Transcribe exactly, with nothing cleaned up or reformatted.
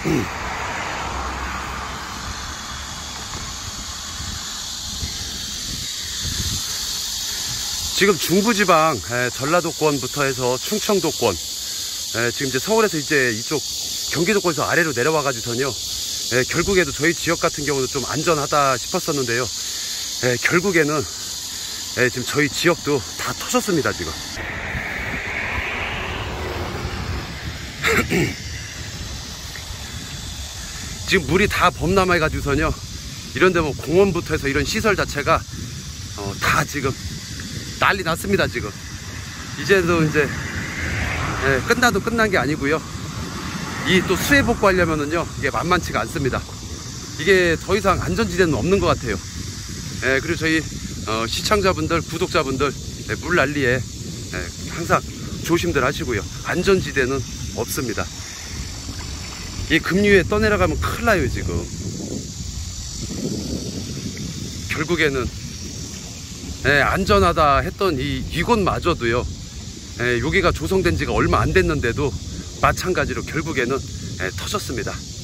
지금 중부지방 에, 전라도권부터 해서 충청도권, 에, 지금 이제 서울에서 이제 이쪽 경기도권에서 아래로 내려와 가지고서는요, 에, 결국에도 저희 지역 같은 경우는 좀 안전하다 싶었었는데요, 에, 결국에는 에, 지금 저희 지역도 다 터졌습니다. 지금 지금 물이 다 범람해 가지고서는요, 이런데 뭐 공원부터 해서 이런 시설 자체가 어, 다 지금 난리 났습니다. 지금 이제도 이제 예, 끝나도 끝난 게 아니고요, 이 또 수해 복구하려면은요 이게 만만치가 않습니다. 이게 더 이상 안전지대는 없는 것 같아요. 예, 그리고 저희 어, 시청자분들, 구독자분들, 예, 물 난리에 예, 항상 조심들 하시고요. 안전지대는 없습니다. 이 급류에 떠내려가면 큰일 나요. 지금 결국에는 예, 안전하다 했던 이 이곳마저도요, 예, 여기가 조성된 지가 얼마 안 됐는데도 마찬가지로 결국에는 예, 터졌습니다.